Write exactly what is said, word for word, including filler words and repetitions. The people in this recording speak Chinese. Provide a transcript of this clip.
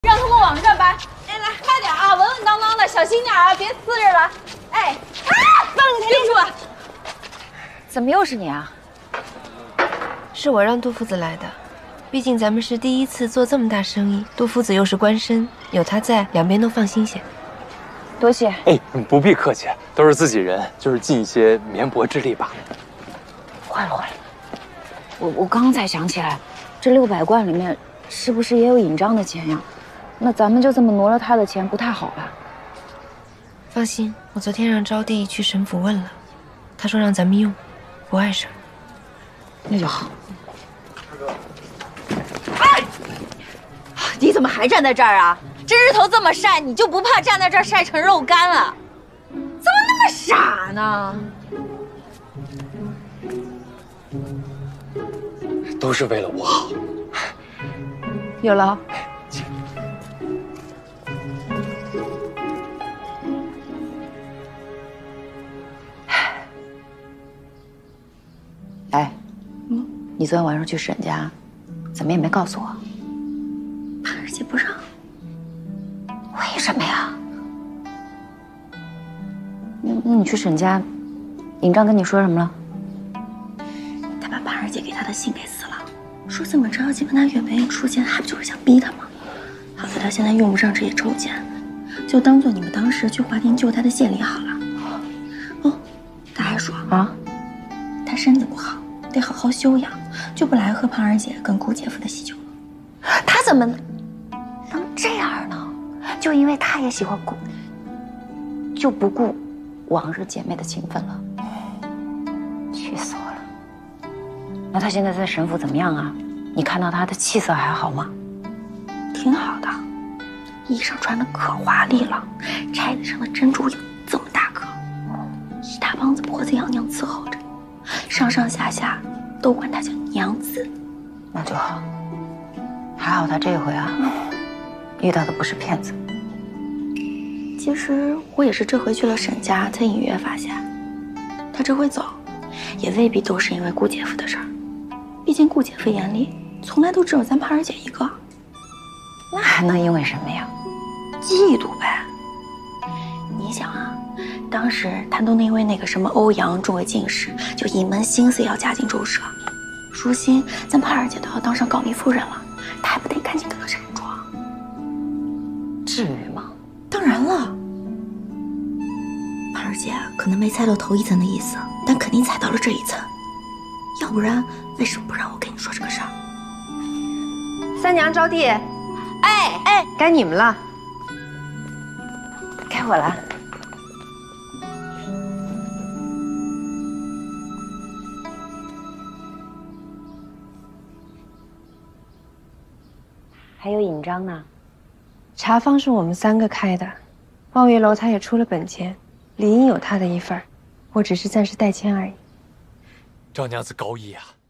让他们往这搬。哎，来，快点啊，稳稳当当的，小心点啊，别呲着了。哎，啊，放开，立住！ 怎么又是你啊？ 是我让杜夫子来的，毕竟咱们是第一次做这么大生意，杜夫子又是官绅，有他在，两边都放心些。 多谢。 哎，不必客气，都是自己人，就是尽一些绵薄之力罢了。 坏了坏了，我我刚才想起来，这六百贯里面是不是也有尹章的钱呀？那咱们就这么挪了他的钱，不太好吧？ 放心，我昨天让招娣去省府问了，他说让咱们用，不碍事儿。 那就好。 哎，你怎么还站在这儿啊？这日头这么晒，你就不怕站在这儿晒成肉干了？怎么那么傻呢？ 都是为了我好。 有劳。 哎，嗯，你昨天晚上去沈家，怎么也没告诉我？ 怕二姐不让。 为什么呀？那那你去沈家，尹章跟你说什么了？ 他把潘二姐给他的信给撕了，说这么着急问他愿不愿意出钱，还不就是想逼他吗？好在他现在用不上这些臭钱，就当做你们当时去华亭救他的谢礼好了。哦，他还说啊，他身子不好，得好好休养，就不来喝胖二姐跟顾姐夫的喜酒了。 他怎么能这样呢？就因为他也喜欢顾，就不顾往日姐妹的情分了？气死我了！那他现在在沈府怎么样啊？你看到他的气色还好吗？ 挺好的，衣裳穿的可华丽了，钗子上的珍珠有这么大颗，一大帮子婆子娘娘伺候着，上上下下都管她叫娘子。 那就好，还好他这回啊，遇到的不是骗子。 其实我也是这回去了沈家，才隐约发现，他这回走，也未必都是因为顾姐夫的事儿。毕竟顾姐夫眼里从来都只有咱胖儿姐一个。 那还能因为什么呀？ 嫉妒呗。你想啊，当时他都因为那个什么欧阳中为进士，就一门心思要嫁进周舍。如今咱胖儿姐都要当上诰命夫人了，他还不得赶紧跟个沈庄？ 至于吗？ 当然了。胖儿姐可能没猜到头一层的意思，但肯定猜到了这一层。要不然为什么不让我跟你说这个事儿？ 三娘招娣， 哎哎， 该你们了。 该我了。还有尹章呢？ 茶坊是我们三个开的，望月楼他也出了本钱，理应有他的一份儿，我只是暂时代签而已。 赵娘子高义啊！